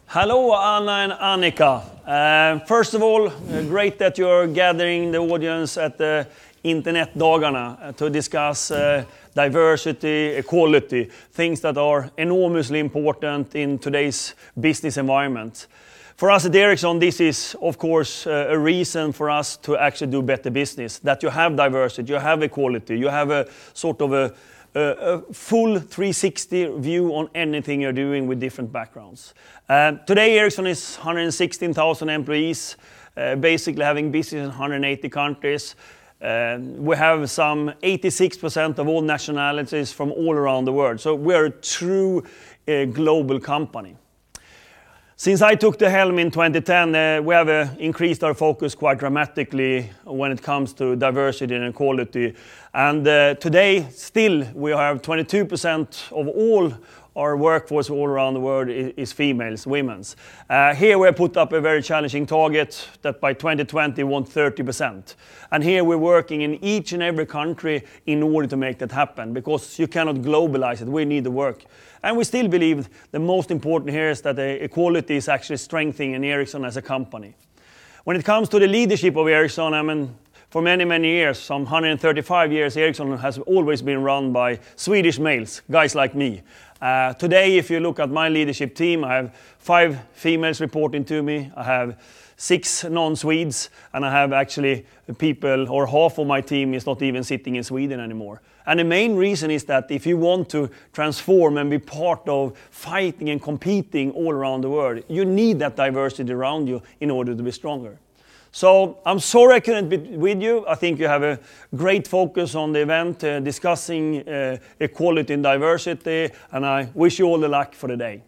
Hello, Anna and Annika. First of all, great that you're gathering the audience at the Internetdagarna to discuss diversity, equality, things that are enormously important in today's business environment. For us at Ericsson, this is, of course, a reason for us to actually do better business, that you have diversity, you have equality, you have a sort of a full 360 view on anything you're doing with different backgrounds. Today, Ericsson is 116,000 employees, basically having business in 180 countries. We have some 86% of all nationalities from all around the world. So we're a true global company. Since I took the helm in 2010, we have increased our focus quite dramatically when it comes to diversity and equality. And today, still, we have 22% of all our workforce all around the world is females, women's. Here we have put up a very challenging target that by 2020 we want 30%. And here we're working in each and every country in order to make that happen, because you cannot globalize it. We need the work. And we still believe the most important here is that the equality is actually strengthening Ericsson as a company. When it comes to the leadership of Ericsson, I mean, for many, many years, some 135 years, Ericsson has always been run by Swedish males, guys like me. Today, if you look at my leadership team, I have 5 females reporting to me. I have 6 non-Swedes, and I have actually people, or half of my team is not even sitting in Sweden anymore. And the main reason is that if you want to transform and be part of fighting and competing all around the world, you need that diversity around you in order to be stronger. So I'm sorry I couldn't be with you. I think you have a great focus on the event discussing equality and diversity, and I wish you all the luck for the day.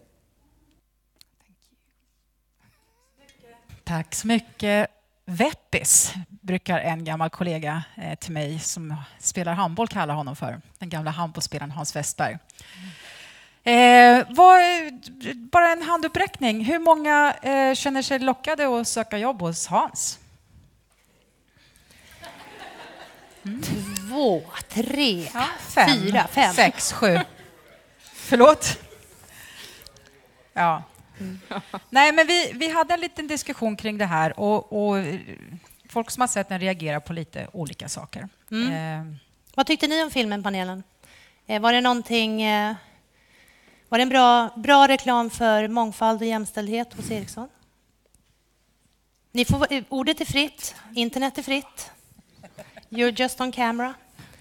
Tack så mycket. Veppis brukar en gammal kollega till mig som spelar handboll kalla honom för. Den gamla handbollsspelaren Hans Westberg. Bara en handuppräckning. Hur många känner sig lockade att söka jobb hos Hans? 2, 3, 4, 5, 6, 7. Förlåt? Ja. Nej, men vi hade en liten diskussion kring det här och folk som har sett den reagerar på lite olika saker. Vad tyckte ni om filmen, panelen? Var det någonting... Var det en bra reklam för mångfald och jämställdhet hos Ericsson? Ordet är fritt, internet är fritt. You're just on camera.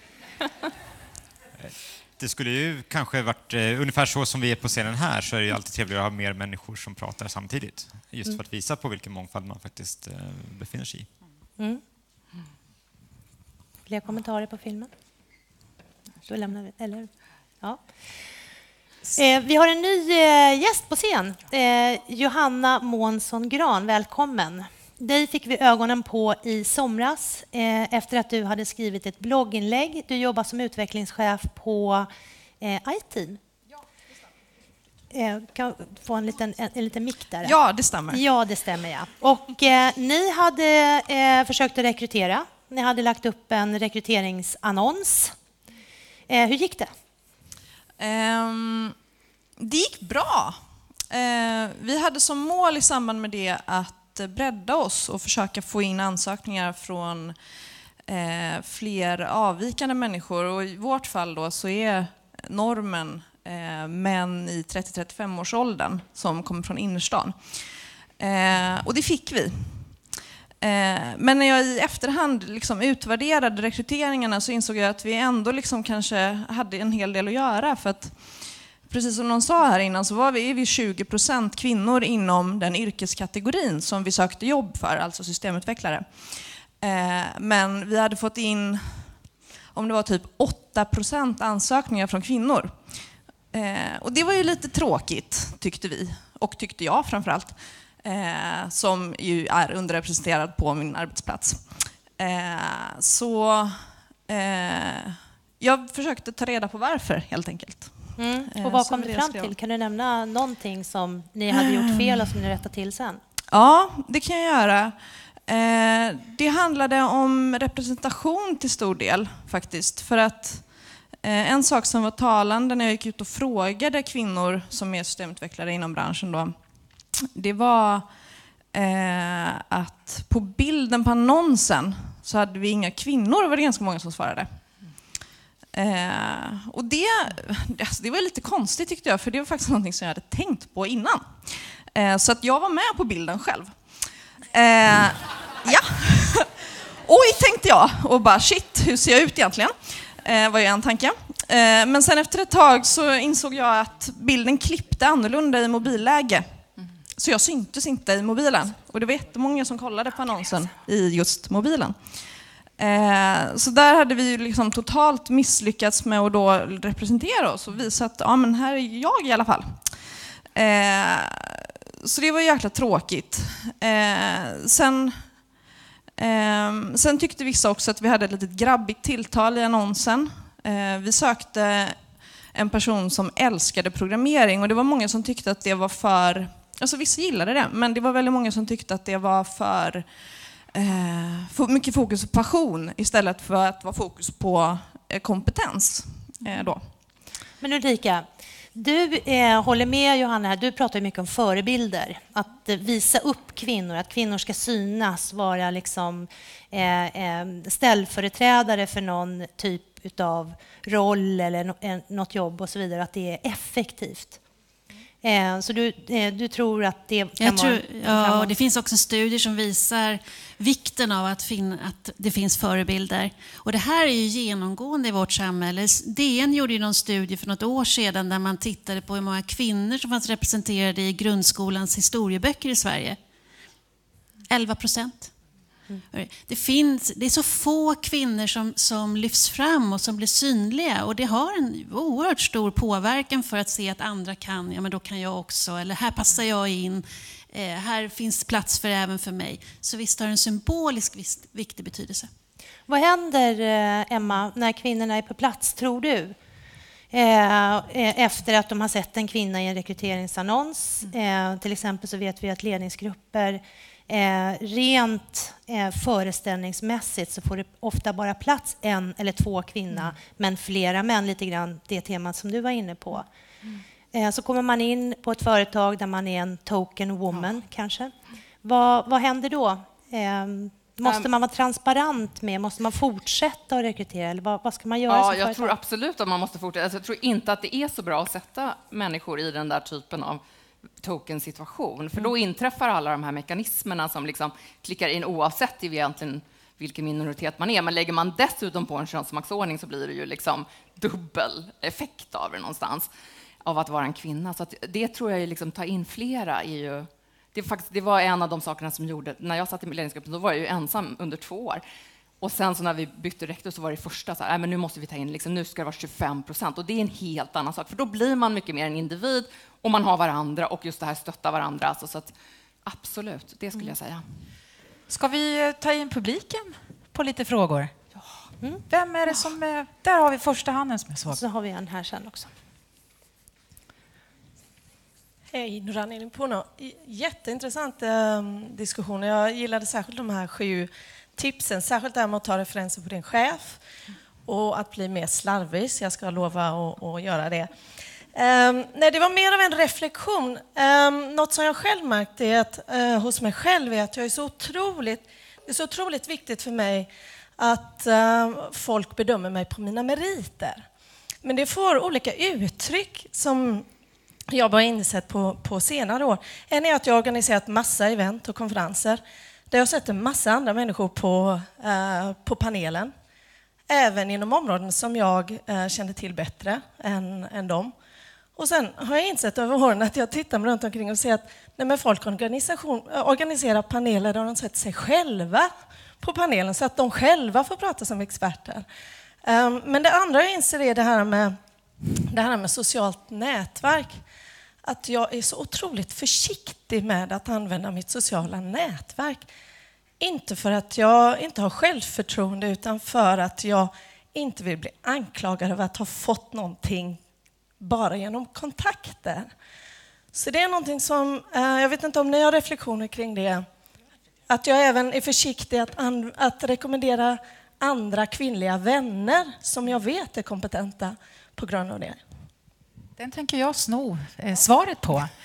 Det skulle ju kanske varit ungefär så som vi är på scenen här, så är det ju alltid trevligt att ha mer människor som pratar samtidigt. Just för att visa på vilken mångfald man faktiskt befinner sig i. Fler kommentarer på filmen? Då lämnar vi, eller? Ja. Vi har en ny gäst på scen. Johanna Månsson Gran, välkommen. Dig fick vi ögonen på i somras efter att du hade skrivit ett blogginlägg. Du jobbar som utvecklingschef på iTeam. Ja, det stämmer. Kan få en liten mick där? Ja, det stämmer. Ja, det stämmer, ja. Och ni hade försökt att rekrytera. Ni hade lagt upp en rekryteringsannons. Hur gick det? Det gick bra. Vi hade som mål i samband med det att bredda oss och försöka få in ansökningar från fler avvikande människor. Och i vårt fall då så är normen män i 30-35-årsåldern som kommer från innerstan. Och det fick vi. Men när jag i efterhand liksom utvärderade rekryteringarna så insåg jag att vi ändå liksom kanske hade en hel del att göra. För att precis som någon sa här innan så är vi 20% kvinnor inom den yrkeskategorin som vi sökte jobb för, alltså systemutvecklare. Men vi hade fått in, om det var typ 8% ansökningar från kvinnor. Och det var ju lite tråkigt, tyckte vi. Och tyckte jag framförallt. Som ju är underrepresenterad på min arbetsplats. Så jag försökte ta reda på varför, helt enkelt. Och vad kom du fram till? Kan du nämna någonting som ni hade gjort fel och som ni rättade till sen? Ja, det kan jag göra. Det handlade om representation till stor del, faktiskt. För att en sak som var talande när jag gick ut och frågade kvinnor som är systemutvecklare inom branschen då, det var att på bilden på annonsen så hade vi inga kvinnor. Det var det ganska många som svarade. Och det var lite konstigt tyckte jag, för det var faktiskt någonting som jag hade tänkt på innan. Så att jag var med på bilden själv. Ja. Oj, tänkte jag. Och bara shit, hur ser jag ut egentligen? Var ju en tanke. Men sen efter ett tag så insåg jag att bilden klippte annorlunda i mobilläge. Så jag syntes inte i mobilen. Och det var jättemånga som kollade på annonsen i just mobilen. Så där hade vi ju liksom totalt misslyckats med att då representera oss och visa att ja, men här är jag i alla fall. Så det var jäkla tråkigt. Sen tyckte vissa också att vi hade ett litet grabbigt tilltal i annonsen. Vi sökte en person som älskade programmering och det var många som tyckte att det var för... Alltså vissa gillade det, men det var väldigt många som tyckte att det var för mycket fokus på passion istället för att vara fokus på kompetens. Då. Men Ulrika, du håller med Johanna här. Du pratar ju mycket om förebilder. Att visa upp kvinnor, att kvinnor ska synas, vara liksom, ställföreträdare för någon typ av roll eller något jobb och så vidare. Att det är effektivt. Så du tror att det kan vara... Ja, och det finns också studier som visar vikten av att det finns förebilder. Och det här är ju genomgående i vårt samhälle. DN gjorde ju någon studie för något år sedan där man tittade på hur många kvinnor som fanns representerade i grundskolans historieböcker i Sverige. 11%. Det är så få kvinnor som lyfts fram och som blir synliga och det har en oerhört stor påverkan för att se att andra kan, ja men då kan jag också, eller här passar jag in, här finns plats för även för mig. Så visst har en symbolisk viktig betydelse. Vad händer, Emma, när kvinnorna är på plats, tror du? Efter att de har sett en kvinna i en rekryteringsannons. Till exempel så vet vi att ledningsgrupper rent föreställningsmässigt så får det ofta bara plats en eller två kvinnor men flera män, lite grann det temat som du var inne på. Så kommer man in på ett företag där man är en token woman kanske. Vad händer då? Måste man vara transparent med? Måste man fortsätta att rekrytera? Eller vad ska man göra? Ja, jag tror absolut att man måste fortsätta. Alltså, jag tror inte att det är så bra att sätta människor i den där typen av token-situation. För då inträffar alla de här mekanismerna som liksom klickar in oavsett egentligen vilken minoritet man är. Men lägger man dessutom på en könsmaktsordning så blir det ju liksom dubbel effekt av det någonstans. Av att vara en kvinna. Så att det tror jag liksom ta in flera är ju... Det var en av de sakerna som gjorde... När jag satt i ledningsgruppen då var jag ju ensam under 2 år. Och sen så när vi bytte rektor så var det första så här, men nu måste vi ta in, liksom, nu ska det vara 25%. Och det är en helt annan sak. För då blir man mycket mer en individ och man har varandra och just det här stötta varandra. Alltså, så att, absolut, det skulle jag säga. Ska vi ta in publiken på lite frågor? Ja. Vem är det som... Där har vi första handen som jag såg. Så har vi en här sen också. Hej, Nurani Limpono. Jätteintressant diskussion. Jag gillade särskilt de här 7 tipsen. Särskilt det här med att ta referenser på din chef och att bli mer slarvig. Så jag ska lova att göra det. Nej, det var mer av en reflektion. Något som jag själv märkte är att, hos mig själv är att det är så otroligt viktigt för mig att folk bedömer mig på mina meriter. Men det får olika uttryck som jag har insett på senare år. En är att jag har organiserat massa event och konferenser där jag har sett en massa andra människor på panelen. Även inom områden som jag kände till bättre än dem. Och sen har jag insett över åren att jag tittar mig runt omkring och ser att när folk organiserar paneler där de sätter sig själva på panelen så att de själva får prata som experter. Men det andra jag inser är det här med socialt nätverk. Att jag är så otroligt försiktig med att använda mitt sociala nätverk. Inte för att jag inte har självförtroende utan för att jag inte vill bli anklagad över att ha fått någonting bara genom kontakter. Så det är någonting som, jag vet inte om ni har reflektioner kring det. Att jag även är försiktig att rekommendera andra kvinnliga vänner som jag vet är kompetenta på grund av det. Den tänker jag sno svaret på.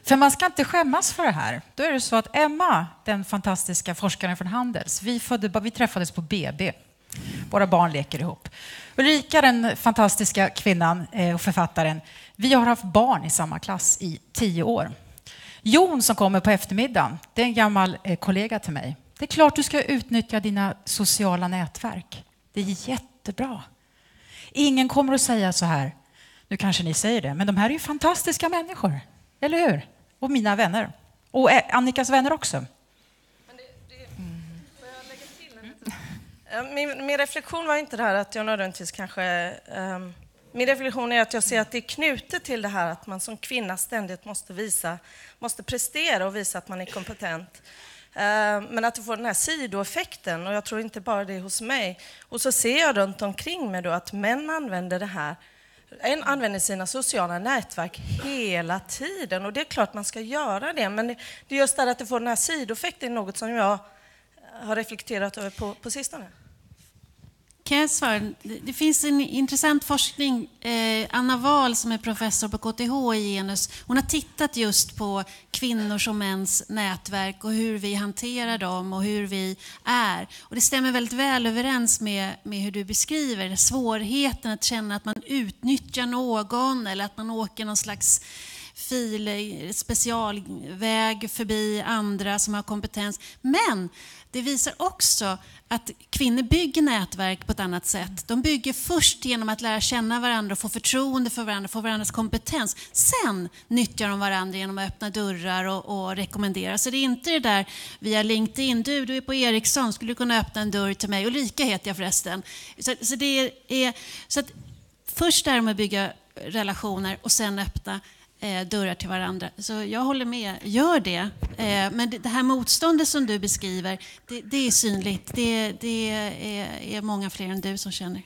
För man ska inte skämmas för det här. Då är det så att Emma, den fantastiska forskaren från Handels, vi träffades på BB. Våra barn leker ihop. Ulrika, den fantastiska kvinnan och författaren, vi har haft barn i samma klass i 10 år. Jon som kommer på eftermiddagen, det är en gammal kollega till mig. Det är klart du ska utnyttja dina sociala nätverk. Det är jättebra. Ingen kommer att säga så här, nu kanske ni säger det, men de här är ju fantastiska människor. Eller hur? Och mina vänner. Och Annikas vänner också. Min reflektion var inte det här att jag nödvändigtvis kanske... min reflektion är att jag ser att det är knutet till det här att man som kvinna ständigt måste prestera och visa att man är kompetent. Men att det får den här sidoeffekten, och jag tror inte bara det hos mig. Och så ser jag runt omkring mig då att män använder sina sociala nätverk hela tiden. Och det är klart man ska göra det, men det är just det att det får den här sidoeffekten, något som jag har reflekterat över på sistone. Kan jag svara? Det finns en intressant forskning. Anna Wahl som är professor på KTH i genus. Hon har tittat just på kvinnors och mäns nätverk och hur vi hanterar dem och hur vi är. Och det stämmer väldigt väl överens med hur du beskriver svårigheten att känna att man utnyttjar någon eller att man åker någon slags specialväg förbi andra som har kompetens. Men det visar också att kvinnor bygger nätverk på ett annat sätt. De bygger först genom att lära känna varandra och få förtroende för varandra, få varandras kompetens. Sen nyttjar de varandra genom att öppna dörrar och rekommendera. Så det är inte det där via LinkedIn. Du är på Ericsson, skulle du kunna öppna en dörr till mig? Ulrika heter jag förresten. Så att först är de att bygga relationer och sen öppna dörrar till varandra. Så jag håller med, gör det. Men det här motståndet som du beskriver, det är synligt. Det är många fler än du som känner.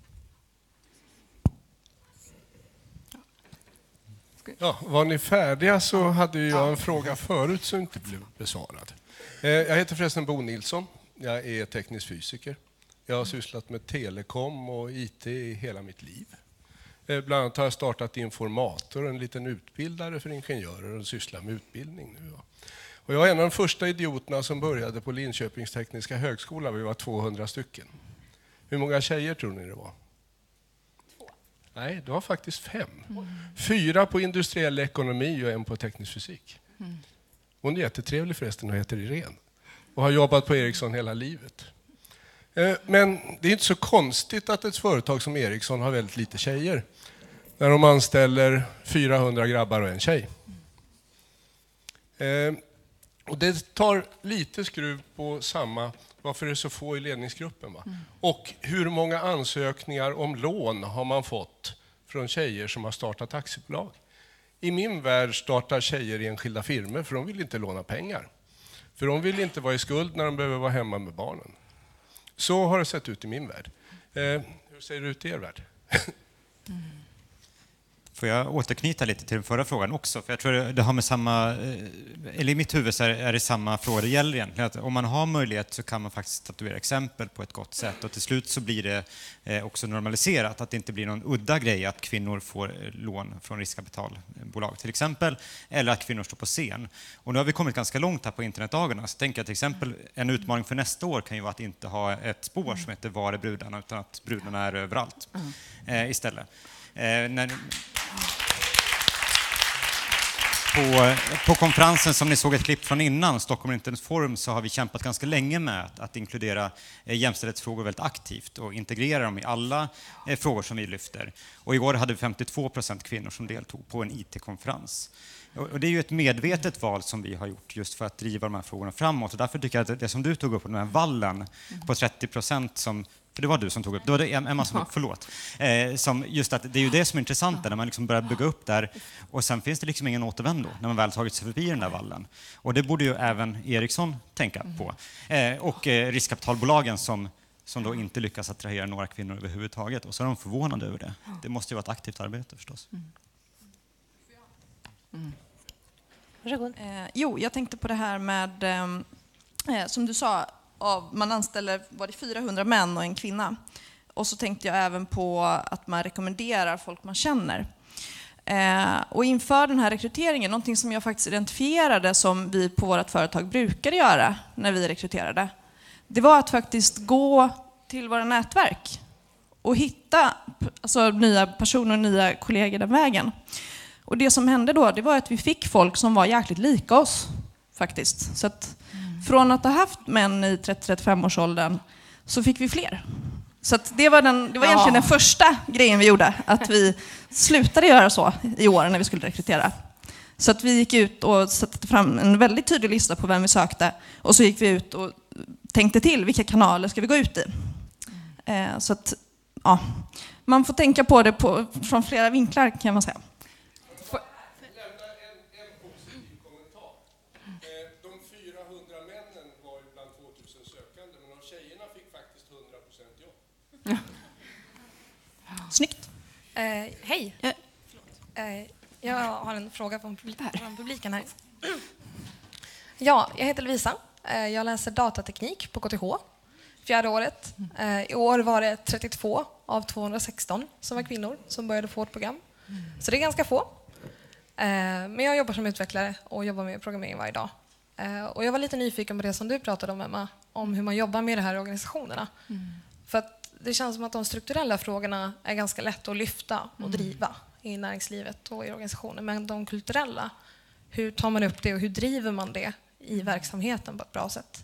Ja, var ni färdiga så hade jag en fråga förut som inte blev besvarad. Jag heter förresten Bo Nilsson. Jag är teknisk fysiker. Jag har sysslat med telekom och IT i hela mitt liv. Bland annat har jag startat Informator, en liten utbildare för ingenjörer och sysslar med utbildning nu. Och jag är en av de första idioterna som började på Linköpings tekniska högskola. Vi var 200 stycken. Hur många tjejer tror ni det var? 2. Nej, det var faktiskt 5. 4 på industriell ekonomi och 1 på teknisk fysik. Hon är jättetrevlig förresten och heter Irene. Och har jobbat på Ericsson hela livet. Men det är inte så konstigt att ett företag som Ericsson har väldigt lite tjejer. När de anställer 400 grabbar och en tjej. Och det tar lite skruv på varför det är så få i ledningsgruppen. Va? Och hur många ansökningar om lån har man fått från tjejer som har startat aktiebolag? I min värld startar tjejer i enskilda firmor för de vill inte låna pengar. För de vill inte vara i skuld när de behöver vara hemma med barnen. Så har det sett ut i min värld. Hur ser det ut i er värld? Får jag återknyta lite till den förra frågan också? För jag tror det har med samma... Eller i mitt huvud så är det samma fråga det gäller egentligen. Att om man har möjlighet så kan man faktiskt statuera exempel på ett gott sätt. Och till slut så blir det också normaliserat. Att det inte blir någon udda grej att kvinnor får lån från riskkapitalbolag till exempel. Eller att kvinnor står på scen. Och nu har vi kommit ganska långt här på internetdagarna. Så tänker jag till exempel en utmaning för nästa år kan ju vara att inte ha ett spår som heter Var är brudarna? Utan att brudarna är överallt istället. På konferensen som ni såg ett klipp från innan, Stockholm Internet Forum, så har vi kämpat ganska länge med att inkludera jämställdhetsfrågor väldigt aktivt och integrera dem i alla frågor som vi lyfter. Och igår hade vi 52% kvinnor som deltog på en IT-konferens. Och det är ju ett medvetet val som vi har gjort just för att driva de här frågorna framåt. Och därför tycker jag att det som du tog upp, den här vallen på 30% som... För det var du som tog upp, det var det Emma som förlåt. Som just att det är ju det som är intressant när man liksom börjar bygga upp där och sen finns det liksom ingen återvändo när man väl tagit sig förbi den där vallen. Och det borde ju även Ericsson tänka på. Och riskkapitalbolagen som då inte lyckas attrahera några kvinnor överhuvudtaget. Och så är de förvånade över det. Det måste ju vara ett aktivt arbete förstås. Varsågod. Jag tänkte på det här med, som du sa, man anställer 400 män och en kvinna. Och så tänkte jag även på att man rekommenderar folk man känner. Och inför den här rekryteringen, någonting som jag faktiskt identifierade som vi på vårt företag brukade göra när vi rekryterade, det var att faktiskt gå till våra nätverk och hitta nya personer och nya kollegor den vägen. Och det som hände då, det var att vi fick folk som var jäkligt lika oss faktiskt. Så att från att ha haft män i 30-35-årsåldern så fick vi fler. Så att det var egentligen den första grejen vi gjorde, att vi slutade göra så i år när vi skulle rekrytera. Så att vi gick ut och satte fram en väldigt tydlig lista på vem vi sökte, och så gick vi ut och tänkte till vilka kanaler ska vi gå ut i. Så att man får tänka på det från flera vinklar, kan man säga. Lämna en positiv kommentar. De 400 männen var ju bland 2000 sökande, men av tjejerna fick faktiskt 100% jobb. Snyggt. Hej. Jag har en fråga från publiken här. Ja, jag heter Lovisa. Jag läser datateknik på KTH, 4:e året. I år var det 32 av 216 som var kvinnor som började få ett program. Så det är ganska få. Men jag jobbar som utvecklare och jobbar med programmering varje dag. Och jag var lite nyfiken på det som du pratade om, Emma, om hur man jobbar med det här i organisationerna. För att det känns som att de strukturella frågorna är ganska lätt att lyfta och driva i näringslivet och i organisationen. Men de kulturella, hur tar man upp det och hur driver man det i verksamheten på ett bra sätt?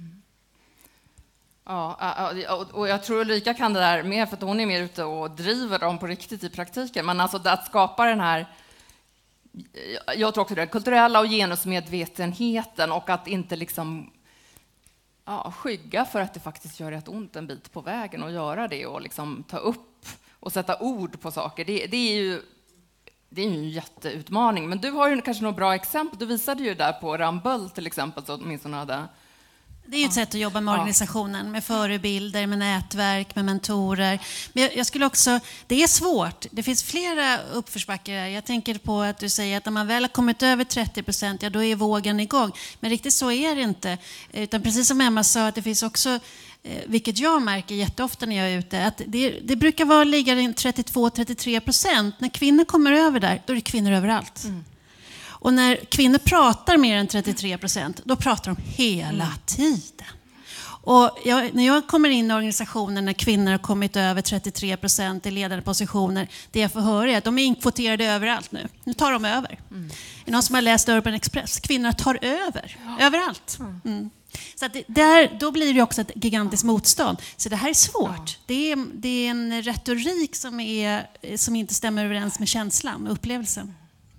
Ja, och jag tror Ulrika kan det där mer, för att hon är mer ute och driver dem på riktigt i praktiken. Men alltså att skapa den här, jag tror också det, kulturella och genusmedvetenheten, och att inte liksom skygga för att det faktiskt gör rätt ont en bit på vägen, och göra det och liksom ta upp och sätta ord på saker. Det är ju en jätteutmaning. Men du har ju kanske några bra exempel. Du visade ju där på Rambull till exempel, så åtminstone hade... Det är ju ett sätt att jobba med organisationen, med förebilder, med nätverk, med mentorer. Men jag skulle också, det är svårt. Det finns flera uppförsbackar. Jag tänker på att du säger att när man väl har kommit över 30%, då är vågen igång. Men riktigt så är det inte. Utan precis som Emma sa, att det finns också, vilket jag märker jätteofta när jag är ute, att det brukar ligga i 32-33%. När kvinnor kommer över där, då är det kvinnor överallt. Och när kvinnor pratar mer än 33%, då pratar de hela tiden. Och när jag kommer in i organisationen när kvinnor har kommit över 33% i ledande positioner, det jag får höra är att de är inkvoterade överallt nu. Nu tar de över. Det är någon som har läst Urban Express. Kvinnor tar över, överallt. Så att då blir det också ett gigantiskt motstånd. Så det här är svårt. Det är en retorik som inte stämmer överens med känslan och upplevelsen.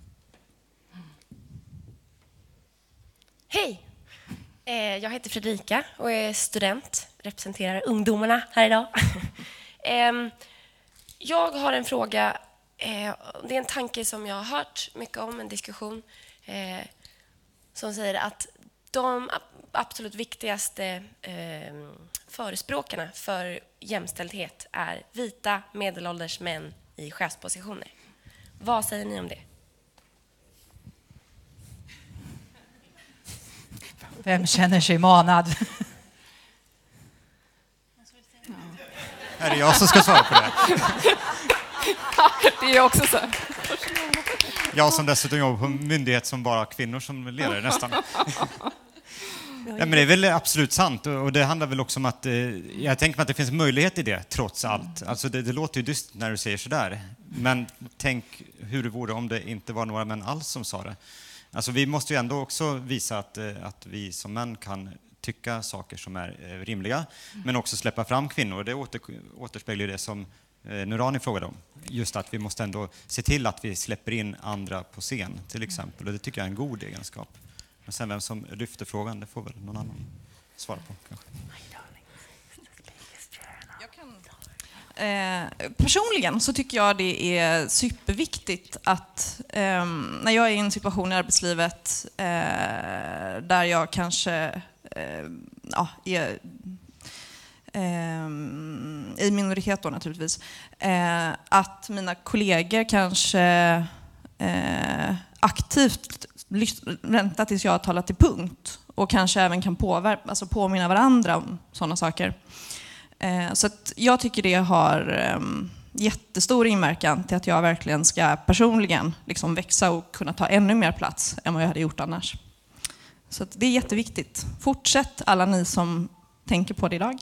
Hej! Jag heter Fredrika och är student, representerar ungdomarna här idag. Jag har en fråga, det är en tanke som jag har hört mycket om, en diskussion som säger att de absolut viktigaste förespråkarna för jämställdhet är vita medelålders män i chefspositioner. Vad säger ni om det? Vem känner sig manad? Är det jag som ska svara på det? Det är också så. Jag som dessutom jobbar på en myndighet som bara har kvinnor som ledare nästan. Ja, men det är väl absolut sant, och det handlar väl också om att jag tänker mig att det finns möjlighet i det trots allt. Alltså det låter ju dystert när du säger sådär, men tänk hur det vore om det inte var några män alls som sa det. Alltså vi måste ju ändå också visa att vi som män kan tycka saker som är rimliga, men också släppa fram kvinnor. Och det återspeglar det som Nurani frågade om. Just att vi måste ändå se till att vi släpper in andra på scen till exempel. Och det tycker jag är en god egenskap. Men sen vem som lyfter frågan, det får väl någon annan svara på kanske. Personligen så tycker jag det är superviktigt att när jag är i en situation i arbetslivet där jag kanske är i minoritet då naturligtvis, att mina kollegor kanske aktivt väntar tills jag har talat till punkt och kanske även kan påminna varandra om sådana saker. Så att jag tycker det har jättestor inverkan till att jag verkligen ska personligen liksom växa och kunna ta ännu mer plats än vad jag hade gjort annars. Så att det är jätteviktigt. Fortsätt alla ni som tänker på det idag.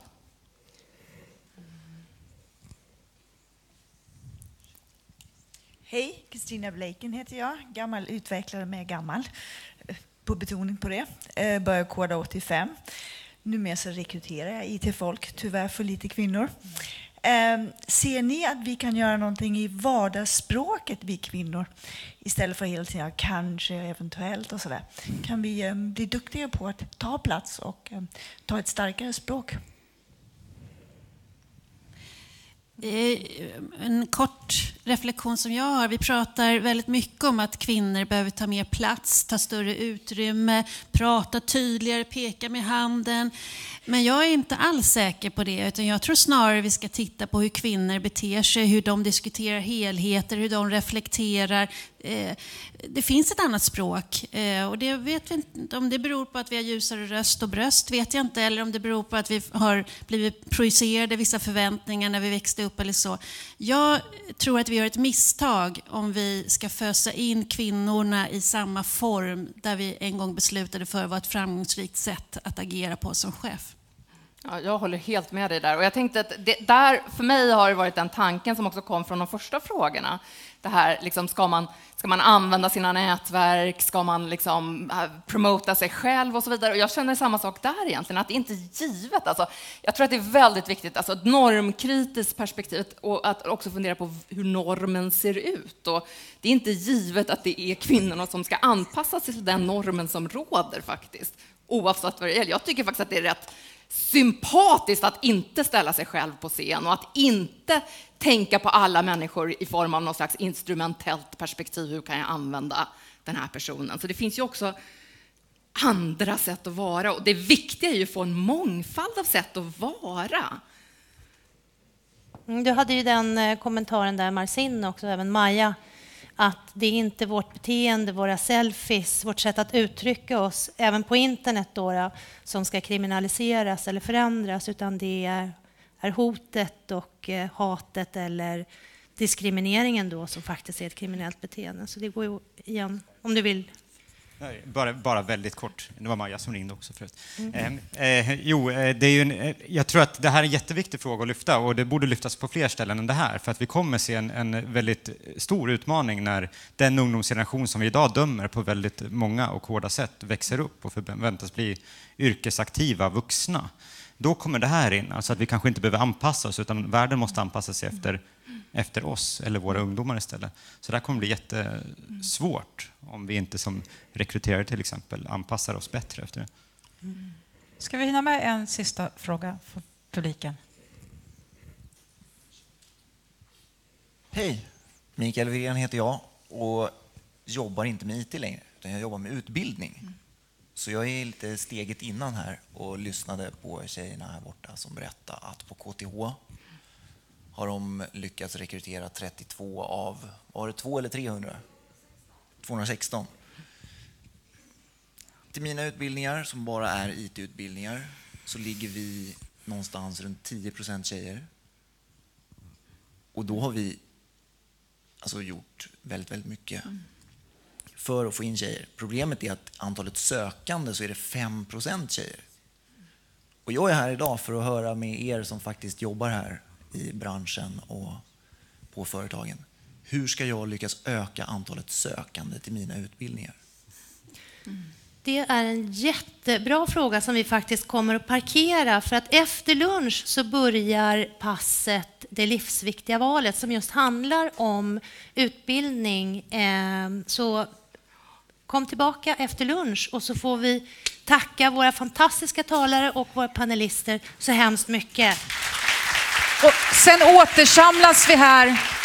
Hej, Kristina Bleiken heter jag. Gammal utvecklare med gammal. På betoning på det. Började koda 85. Numera så rekryterar jag IT-folk, tyvärr för lite kvinnor. Ser ni att vi kan göra någonting i vardagsspråket, vi kvinnor? Istället för hela tiden kanske, eventuellt och sådär. Kan vi bli duktiga på att ta plats och ta ett starkare språk? En kort reflektion som jag har. Vi pratar väldigt mycket om att kvinnor behöver ta mer plats, ta större utrymme, prata tydligare, peka med handen. Men jag är inte alls säker på det, utan jag tror snarare vi ska titta på hur kvinnor beter sig, hur de diskuterar helheter, hur de reflekterar. Det finns ett annat språk och det vet vi inte om det beror på att vi har ljusare röst och bröst, vet jag inte, eller om det beror på att vi har blivit projicerade vissa förväntningar när vi växte upp eller så. Jag tror att vi gör ett misstag om vi ska fösa in kvinnorna i samma form där vi en gång beslutade för var ett framgångsrikt sätt att agera på som chef. Ja, jag håller helt med dig där. Och jag tänkte att det där, för mig har det varit den tanken som också kom från de första frågorna. Det här, liksom, ska man använda sina nätverk? Ska man liksom promota sig själv och så vidare? Och jag känner samma sak där egentligen, att det inte är givet. Alltså, jag tror att det är väldigt viktigt, alltså ett normkritiskt perspektiv och att också fundera på hur normen ser ut. Och det är inte givet att det är kvinnorna som ska anpassa sig till den normen som råder faktiskt. Oavsett vad det gäller. Jag tycker faktiskt att det är rätt sympatiskt att inte ställa sig själv på scen och att inte tänka på alla människor i form av något slags instrumentellt perspektiv. Hur kan jag använda den här personen? Så det finns ju också andra sätt att vara, och det viktiga är ju att få en mångfald av sätt att vara. Du hade ju den kommentaren där, Marcin, också, även Maja, att det är inte vårt beteende, våra selfies, vårt sätt att uttrycka oss, även på internet då, som ska kriminaliseras eller förändras, utan det är hotet och hatet eller diskrimineringen då som faktiskt är ett kriminellt beteende. Så det går ju igen, om du vill. Nej, bara väldigt kort. Det var Maja som ringde också förut. Det är ju jag tror att det här är en jätteviktig fråga att lyfta, och det borde lyftas på fler ställen än det här, för att vi kommer se en väldigt stor utmaning när den ungdomsgeneration som vi idag dömer på väldigt många och hårda sätt växer upp och förväntas bli yrkesaktiva vuxna. Då kommer det här in, alltså att vi kanske inte behöver anpassa oss, utan världen måste anpassa sig efter oss eller våra ungdomar istället. Så det här kommer bli jättesvårt om vi inte som rekryterare till exempel anpassar oss bättre efter det. Ska vi hinna med en sista fråga för publiken? Hej, Mikael Wirén heter jag och jobbar inte med IT längre, utan jag jobbar med utbildning. Så jag är lite steget innan här och lyssnade på tjejerna här borta som berättade att på KTH har de lyckats rekrytera 32 av, var det 200 eller 300? 216. Till mina utbildningar, som bara är IT-utbildningar, så ligger vi någonstans runt 10% tjejer. Och då har vi alltså gjort väldigt, väldigt mycket för att få in tjejer. Problemet är att antalet sökande så är det 5% tjejer. Och jag är här idag för att höra med er som faktiskt jobbar här i branschen och på företagen. Hur ska jag lyckas öka antalet sökande till mina utbildningar? Det är en jättebra fråga som vi faktiskt kommer att parkera, för att efter lunch så börjar passet Det livsviktiga valet som just handlar om utbildning. Så kom tillbaka efter lunch och så får vi tacka våra fantastiska talare och våra panelister så hemskt mycket. Och sen återsamlas vi här